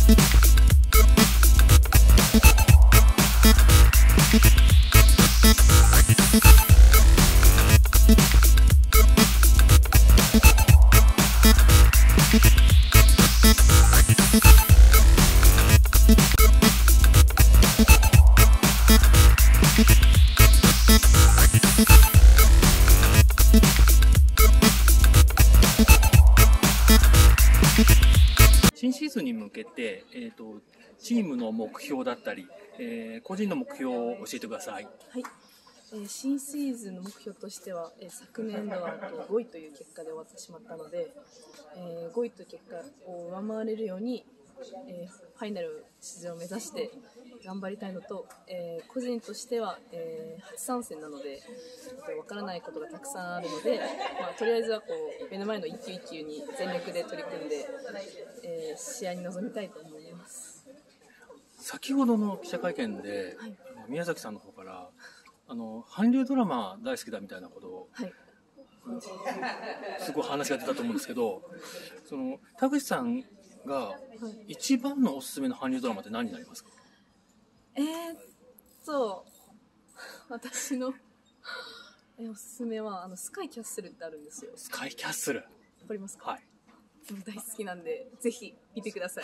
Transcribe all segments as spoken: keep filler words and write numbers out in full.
新シーズンに向けて、えーと、チームの目標だったり、えー、個人の目標を教えてください。 はい、えー、新シーズンの目標としては、えー、昨年度はごいという結果で終わってしまったので、えー、ごいという結果を上回れるように、えー、ファイナル出場を目指して頑張りたいのと、えー、個人としては、えー、初参戦なのでわからないことがたくさんあるので、まあ、とりあえずはこう目の前の一球一球に全力で取り組んで、えー、試合に臨みたいと思います。 先ほどの記者会見で、はい、宮崎さんの方からあの韓流ドラマ大好きだみたいなことを、はい、すごい話が出たと思うんですけど、その田口さんが一番のおすすめの韓流ドラマって何になりますか？ えーっと私のえおすすめはあのスカイキャッスルってあるんですよ。 スカイキャッスル、わかりますか？ はい、 大好きなんでぜひ見てください。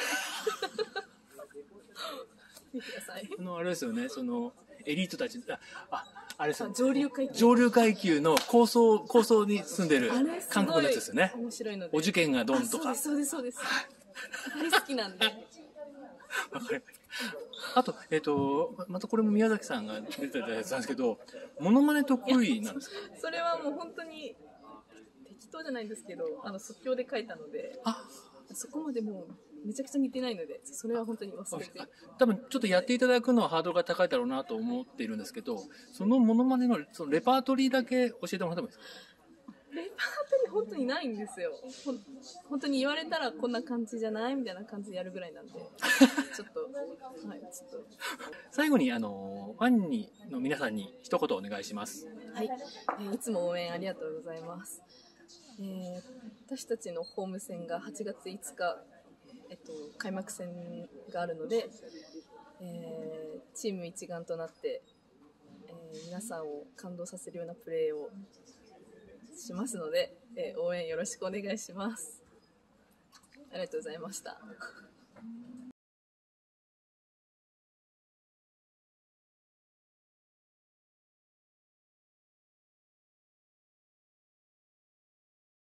見てください。 あのあれですよね、そのエリートたち、あ、ああれですよ、 上流階級上流階級の高層高層に住んでる韓国のやつですよね。 面白いので、 お受験がドンとか。 そうですそうですそうです。大好きなんで。 わかりました。あと、えっと、またこれも宮崎さんが出てたやつなんですけど、モノマネ得意なんですか？ それはもう本当に適当じゃないんですけど、あの即興で書いたので、あ、そこまでもうめちゃくちゃ似てないので、それは本当に忘れて。 多分ちょっとやっていただくのはハードルが高いだろうなと思っているんですけど、そのモノマネのそのレパートリーだけ教えてもらってもいいですか？ レパートリー本当にないんですよ。ほん本当に言われたらこんな感じじゃないみたいな感じでやるぐらいなんで、ちょっと、はい、ちょっと。 最後にあのファンにの皆さんに一言お願いします。 はい、えー、いつも応援ありがとうございます。えー、私たちのホーム戦がはちがついつか、えっと、開幕戦があるので、えー、チーム一丸となって、えー、皆さんを感動させるようなプレーをしますので、えー、応援よろしくお願いします。ありがとうございました。